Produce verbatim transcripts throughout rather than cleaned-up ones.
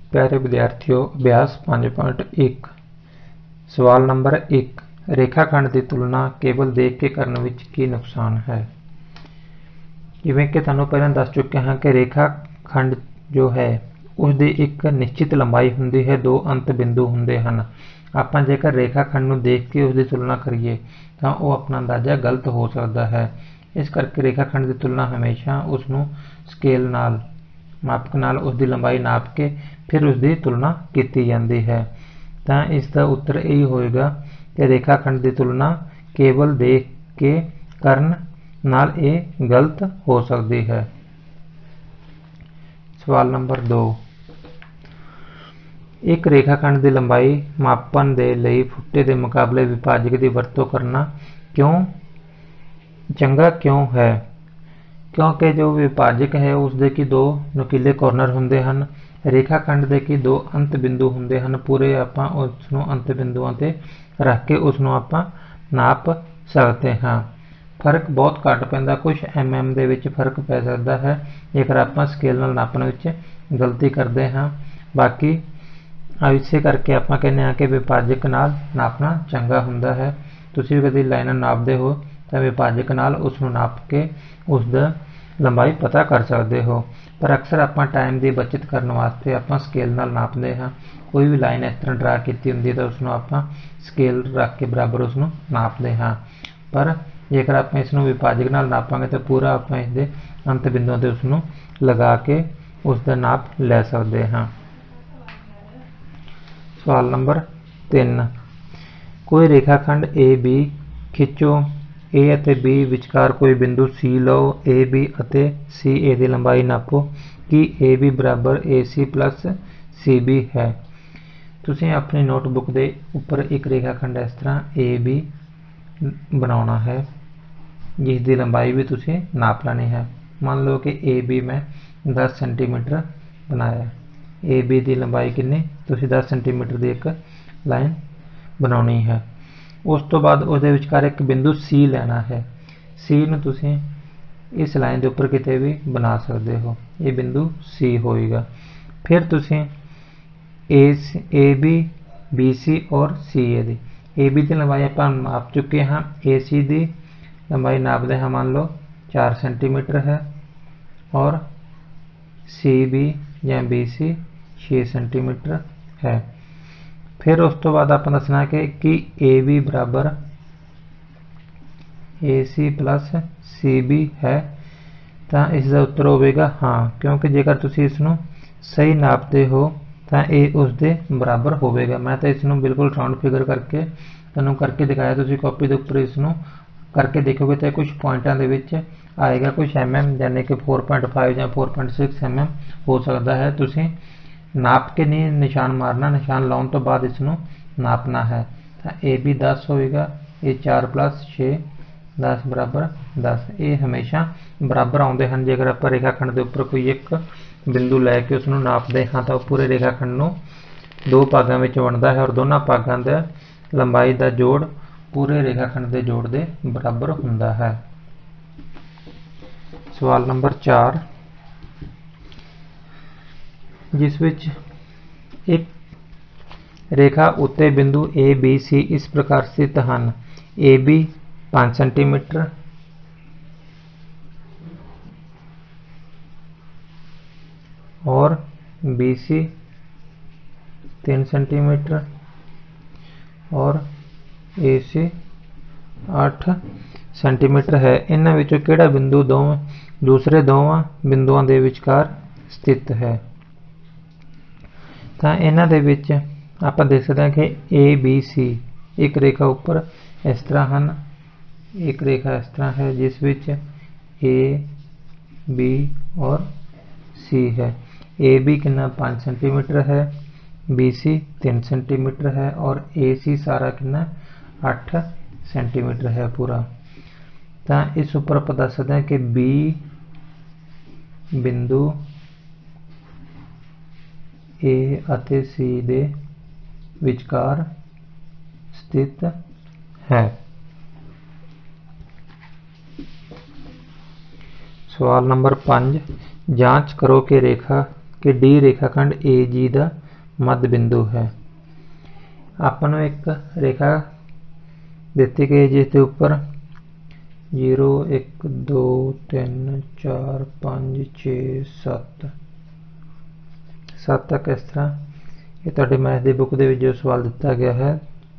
प्यारे विद्यार्थियों, अभ्यास पाँच पॉइंट एक सवाल नंबर एक, रेखाखंड की तुलना केवल देख के करने विच की नुकसान है। जिवें कि तुहानूं पहलां दस चुके हैं कि रेखाखंड जो है उसकी एक निश्चित लंबाई हुंदी है, दो अंत बिंदु हुंदे हन। आपां जेकर रेखाखंड नूं देख के उसकी तुलना करिए तो वह अपना अंदाजा गलत हो सकता है। इस करके रेखाखंड की तुलना हमेशा उसनूं स्केल नाल मापक नाल उसकी लंबाई नाप के फिर उसकी तुलना की जाती है। तो इसका उत्तर यही होएगा कि रेखाखंड की तुलना केवल देख के करन नाल ये गलत हो सकती है। सवाल नंबर दो, एक रेखाखंड की लंबाई मापन के लिए फुटे के मुकाबले विभाजक की वरतों करना क्यों चंगा क्यों है? क्योंकि जो विभाजक है उसके की दो नुकीले कॉर्नर होंगे हैं, रेखाखंड के की दो अंत बिंदु होंगे हैं। पूरे आप उसनों अंत बिंदुओं से रख के उसनों आप नाप सकते हैं। फर्क बहुत घट पैंदा, कुछ एम एम दे विच फर्क पै सकता है जेकर आप स्केल नाल नापण विच गलती करते हैं। बाकी इसे करके आप कहने हैं कि विभाजक नाल नापना चंगा हुंदा है। तुसीं भी कभी लाइन नापते हो तो विभाजक नाल उसनों नाप के उसका लंबाई पता कर सकते हो। पर अक्सर आप टाइम की बचत करने वास्ते आप स्केल नाल नापते हैं। कोई भी लाइन इस तरह ड्रा की होंगी तो उसनों आप स्केल रख के बराबर उसनों नापते हैं। पर जेकर आप इसनों विभाजक नाल नापांगे तो पूरा आप इसके अंत बिंदुओं से उसनों लगा के उसका नाप ले सकते हैं। सवाल नंबर तीन, कोई रेखाखंड ए बी खिंचो। ए ਅਤੇ बी विचकार कोई बिंदु सी लो। ए बी ਅਤੇ सी ए की लंबाई नापो कि ए बी बराबर ए सी प्लस सी बी है। तुसीं अपनी नोटबुक के उपर एक रेखाखंड इस तरह ए बी बनाना है जिसकी लंबाई भी तुसीं नाप लेनी है। मान लो कि ए बी मैं दस सेंटीमीटर बनाया। ए बी की लंबाई कितनी, तुसीं दस सेंटीमीटर की एक लाइन बनानी है। उस तो बाद उसके विचकार एक बिंदु सी लेना है। सी नूं तुसीं इस लाइन के उपर किते भी बना सकते हो, ये बिंदु सी होएगा। फिर तुसीं ए ए बी बी सी और सी ए दी ए बी की लंबाई आप नाप चुके हैं। ए सी की लंबाई नापते हैं, मान लो चार सेंटीमीटर है और सी बी या बी सी छे सेंटीमीटर है। फिर उस तो बाद आप दसना कि कि ए बी बराबर ए सी प्लस सी बी है। तो इसका उत्तर होगा हाँ, क्योंकि जेकर तुसीं इसनों सही नापते हो तो ये उसके बराबर होगा। मैं तो इसनों बिल्कुल राउंड फिगर करके तुहानूं करके दिखाया। तुसीं कॉपी के उपर इसनों करके देखोगे तो कुछ पॉइंटां दे विच आएगा, कुछ एम एम यानी कि फोर पॉइंट फाइव या four point six M M हो सकता है। तुसीं नाप के नहीं निशान मारना, निशान लाने तो बाद इसनों नापना है। तो ए बी दस होएगा, ये चार प्लस छे दस बराबर दस। ये हमेशा बराबर आते हैं। जेकर आप रेखाखंड के उपर कोई एक बिंदु लैके उसनों नापते हाँ तो पूरे रेखाखंड नूं दो भागों में वंडदा है और दोनों भागों का लंबाई का जोड़ पूरे रेखाखंड के जोड़ के बराबर हुंदा है। सवाल नंबर चार, जिस विच एक रेखा उत्ते बिंदु ए बी सी इस प्रकार स्थित हैं। ए बी पाँच सेंटीमीटर और बी सी तीन सेंटीमीटर और ए सी आठ सेंटीमीटर है। इन्हां विचों किहड़ा बिंदु दो दूसरे दोवां बिंदुओं के विचकार स्थित है? तो इन्हां दे विच आप देख सकते हैं कि ए बी सी एक रेखा ऊपर इस तरह हैं, एक रेखा इस तरह है जिस विच ए बी और सी है। ए बी कितना पाँच सेंटीमीटर है, बी सी तीन सेंटीमीटर है और ए सी सारा कितना अठ सेंटीमीटर है पूरा। तो इस उपर आप दस सकते हैं कि बी बिंदु ए अते सी दे विचकार स्थित है। सवाल नंबर पाँच, जांच करो कि रेखा कि डी रेखाखंड ए जी का मध्य बिंदु है। ਆਪਾਂ ਨੂੰ एक रेखा ਦਿੱਤੀ गई जिसके ऊपर जीरो एक दो तीन चार पाँच छे सत्त सत्त तक इस तरह ये तुहाडे मैथ की बुक दे विच जो सवाल दिता गया है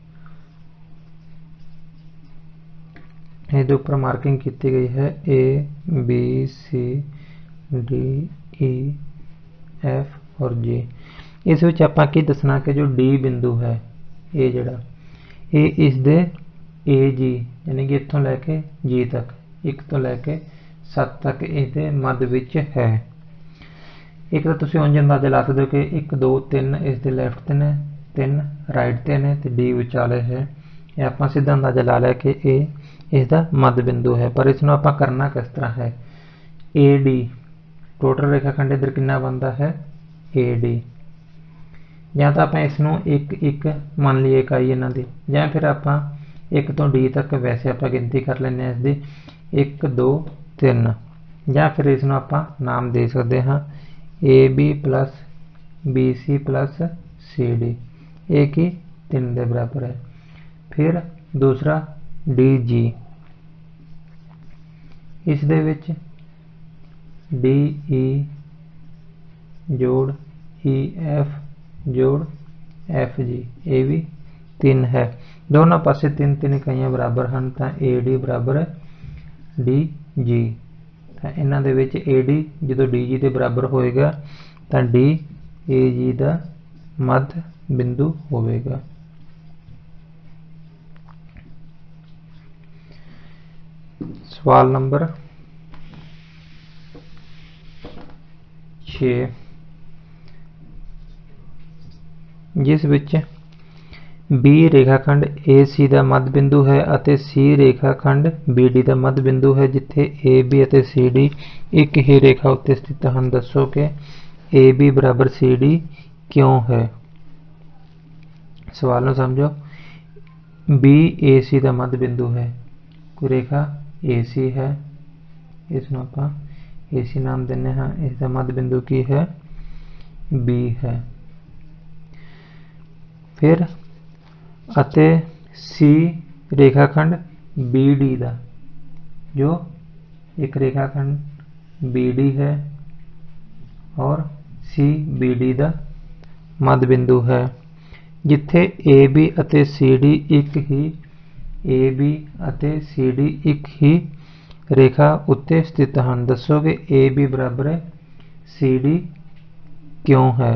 ये ऊपर मार्किंग की गई है A B C D E F और जी। इस विच आपां की दसना कि जो डी बिंदु है ये जड़ा ये इस दे ए जी यानी कि इत्थों लैके जी तक एक तो लैके सत्त तक ये मध्य विच है। एक तो तुसीं उंज अंदाजा ला सकते हो कि एक दो तीन इस दे लैफ्ट ते ने तीन राइट ते ने ते डी विचाले है। ये आपां सीधा अंदाजा ला लिया कि ए इसका मध्य बिंदु है। पर इसनूं आपां करना किस तरह है ए डी टोटल रेखाखंड इधर कितना बनता है ए डी या तो आप इसनूं एक एक मान लीए इकाई इन्हां दी या फिर आपां एक तो डी तक वैसे आप गिनती कर लें इसकी एक दो तीन या फिर इसनूं आपां नाम दे सकते हाँ A B plus B C plus C D एक ही तीन के बराबर है। फिर दूसरा डी जी इस दे विच डी ई जोड़ ई एफ जोड़ एफ जी ये भी तीन है। दोनों पासे तीन तीन इकाइयां बराबर हैं तो ए डी बराबर डी जी। तो इन्हां दे विच ए डी जो डी जी के बराबर होएगा तो डी ए जी का मध्य बिंदु होवेगा। सवाल नंबर छे जिस विच बी रेखाखंड ए सी का मध्य बिंदु है अते सी रेखाखंड बी डी का मध्य बिंदु है जिथे ए बी अते सी डी एक ही रेखा उत्ते स्थित हैं। दसो कि ए बी बराबर सी डी क्यों है। सवाल नूं समझो बी ए सी का मध्य बिंदु है कोई रेखा ए सी है इसनूं आपां ए सी नाम देने हाँ इसका मध्य बिंदु की है बी है। फिर अते सी रेखाखंड बी डी का जो एक रेखाखंड बी डी है और सी बी डी का मध्य बिंदु है जिथे ए बी अते सी डी एक ही ए बी अते सी डी एक ही रेखा उत्ते स्थित हैं। दसो कि ए बी बराबर सी डी क्यों है।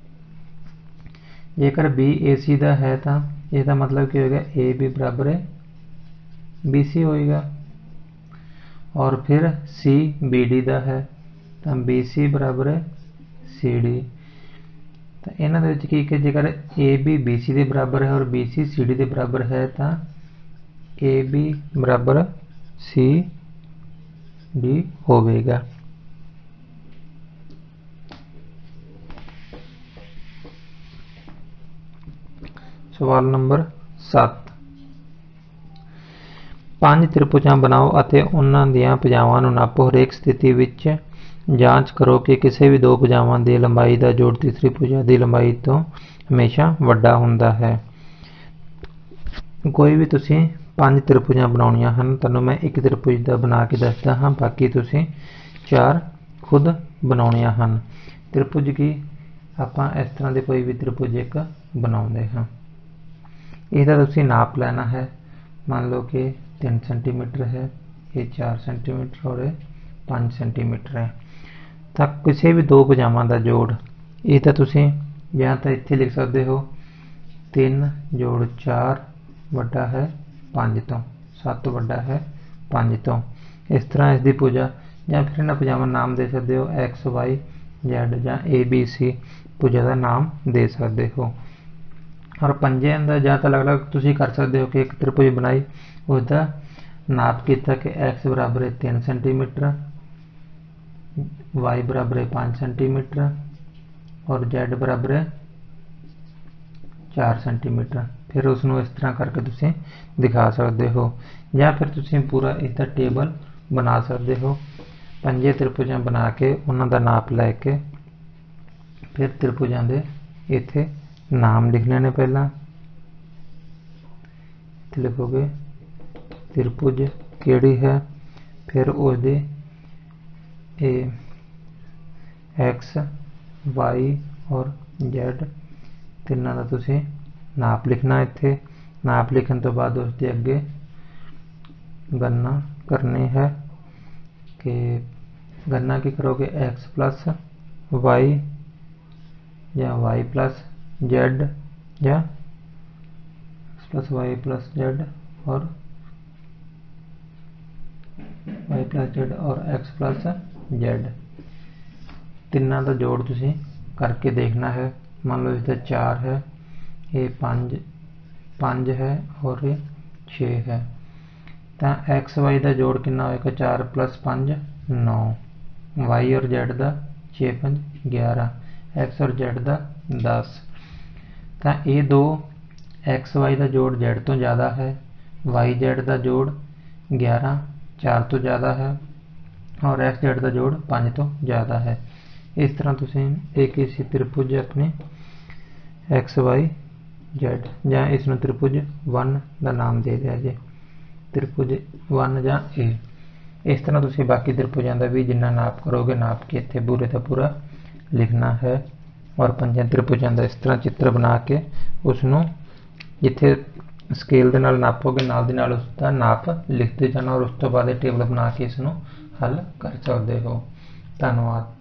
जेकर बी ए सी का है तो इसका मतलब क्या होगा ए बी बराबर बी सी होएगा और फिर सी बी डी का है तो बी सी बराबर सी डी। तो इन्हां दे विच की कि जेकर ए बी बी सी के बराबर है और बी सी सी डी के बराबर है तो ए बी बराबर सी डी होवेगा। सवाल नंबर सात पांच त्रिभुजां बनाओ अते उन्हां दीआं भुजावां नूं नापो। हरेक स्थिति विच जांच करो कि किसी भी दो भुजावां दी लंबाई का जोड़ तीसरी भुजा की लंबाई तो हमेशा वड्डा हुंदा है। कोई भी तुसीं पांच त्रिभुजां बनाउणियां हन तुहानूं मैं एक त्रिभुज का बना के दसदा हाँ बाकी तुसीं चार खुद बनाउणियां हन। त्रिभुज की आपां इस तरह के कोई भी त्रिभुज एक बनाउंदे हाँ इसका तुसीं नाप लेना है। मान लो कि तीन सेंटीमीटर है ये चार सेंटीमीटर और ये पाँच सेंटीमीटर है तो किसी भी दो भुजावां का जोड़ इसका तुसीं या तो इत्थे लिख सकते हो तीन जोड़ चार वड्डा है पाँच तो सत्त वड्डा है पाँच तो इस तरह इसकी भुजा या फिर इन्हां भुजावां नाम दे सकते हो एक्स वाई जैड या ए बी सी भुजा का नाम दे सकते हो। और पंजे का या तो अलग अलग तुसीं कर सकते हो कि एक त्रिभुज बनाई उसका नाप किया कि एक्स बराबर है तीन सेंटीमीटर वाई बराबर है पाँच सेंटीमीटर और जैड बराबर है चार सेंटीमीटर। फिर उसनों इस तरह करके तुसीं दिखा सकते हो या फिर तुसीं पूरा इसका टेबल बना सकते हो। पंजे त्रिभुजां बना के उन्हां दा नाप लैके फिर त्रिभुजां दे इत्थे नाम लिखने ने। पहला इत्थे लिखोगे त्रिभुज केड़ी है, फिर उसदे ए एक्स वाई और जेड तिना का तुसी नाप लिखना। इत्थे नाप लिखने तो बाद उसके अगे गणना करनी है कि गणना की करोगे एक्स प्लस वाई या वाई प्लस जेड या X plus Y plus Z और वाई प्लस जेड और एक्स प्लस जेड तिना का जोड़ तुसी करके देखना है। मान लो इसका चार है, ये पाँच पाँच है और ये छे है, तो एक्स वाई का जोड़ कितना होएगा, चार प्लस पाँच नौ, वाई और जेड का छे पाँच ग्यारह, एक्स और जेड का दस। तो ये दो एक्स वाई का जोड़ जेड तो ज़्यादा है, वाई जेड का जोड़ ग्यारह चार तो ज़्यादा है और एक्स जेड का जोड़ पाँच तो ज़्यादा है। इस तरह तुम एक इसी त्रिभुज अपने एक्स वाई जेड या इस त्रिभुज वन का नाम दे दिया जी, त्रिभुज वन या ए। इस तरह तुम बाकी त्रिभुजों का भी जिन्ना नाप करोगे नाप के इतने पूरे का पूरा लिखना है और पंजे त्रिभुजों का इस तरह चित्र बना के उसनों जिथे स्केल के नाल नापोगे नाल दी नाल उसका नाप लिखते जाना और उस तो बाद टेबल बना के इसनों हल कर सकते हो। धन्यवाद।